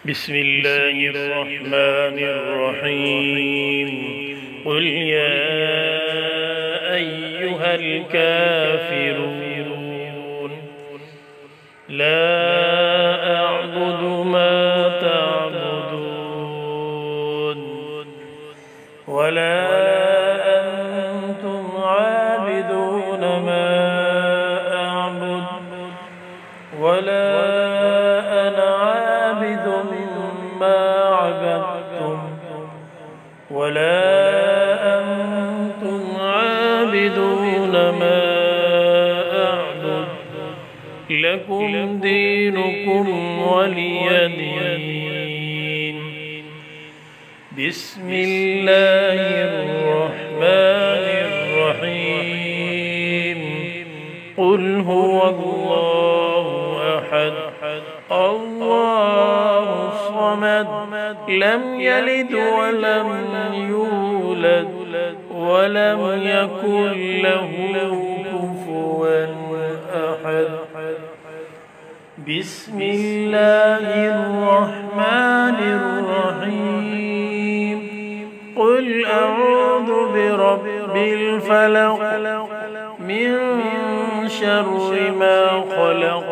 بسم الله الرحمن الرحيم. قل يا أيها الكافرون لا أعبد ما تعبدون ولا أنتم عابدون ما أعبد ولا أنا عابد ما عبدتم ولا أنتم عابدون ما أعبد لكم دينكم ولي دين. بسم الله الرحمن الرحيم. قل هو الله أحد الله الصمد لم يلد ولم يولد ولم يكن له كفوا أحد. بسم الله الرحمن الرحيم. قل أعوذ برب الفلق من شر ما خلق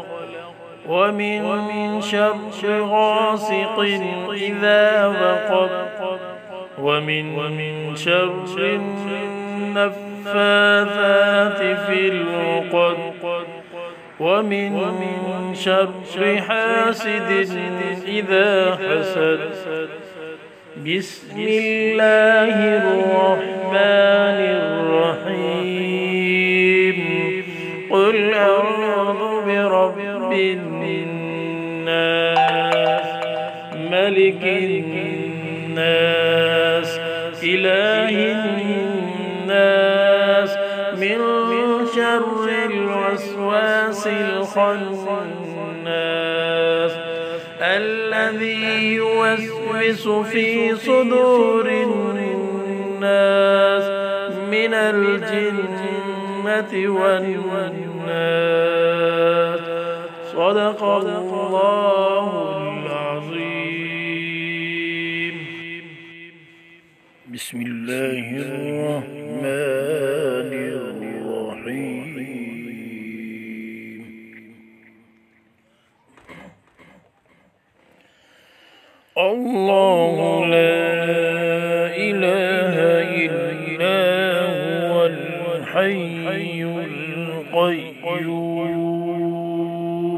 ومن شر غاسق إذا وقب ومن شر النفاثات في العقد ومن شر حاسد إذا حسد. بسم الله الرحمن الرحيم. قل أعوذ برب الناس ملك الناس إله الناس من شر الوسواس الخناس الذي يوسوس في صدور الناس من الجنة والناس. صدق الله العظيم. بسم الله الرحمن الرحيم. الله لا إله إلا هو الحي القيوم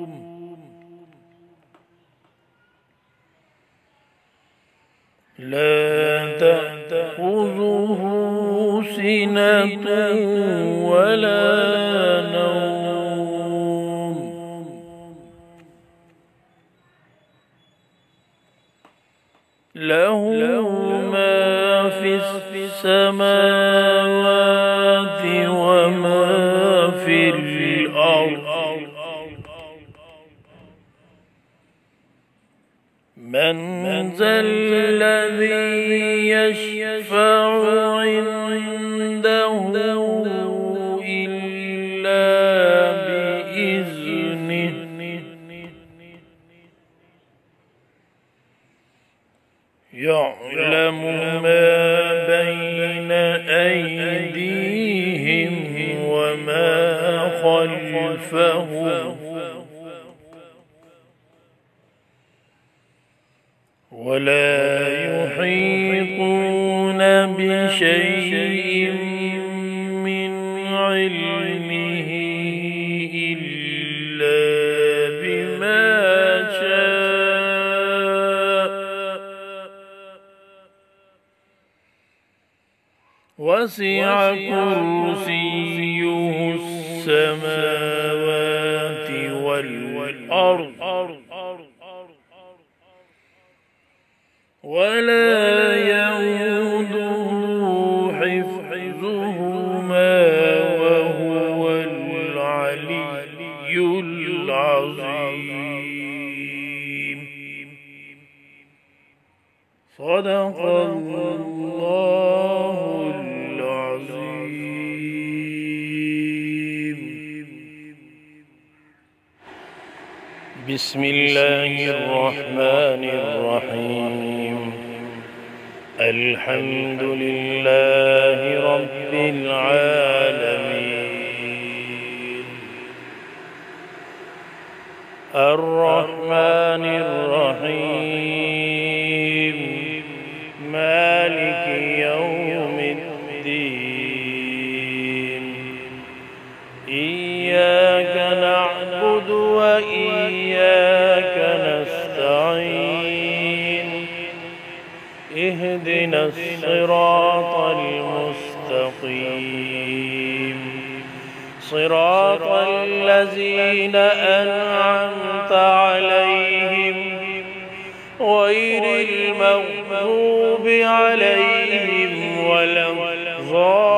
لا تأخذه سنة ولا نوم له ما في السماوات وما في الأرض. من ذا الذي يشفع عنده إلا بإذنه يعلم ما بين أيديهم وما خلفهم ولا يحيطون بشيء من علمه إلا بما شاء وسع كرسيه السماوات والأرض ولا يؤوده حفظهما وهو العلي العظيم. صدق الله العظيم. بسم الله الرحمن الرحيم الحمد لله رب العالمين الرحمن الرحيم مالك يوم الدين إياك نعبد وإياك نستعين اهدنا الصراط المستقيم صراط الذين أنعمت عليهم غير المغضوب عليهم ولا الضالين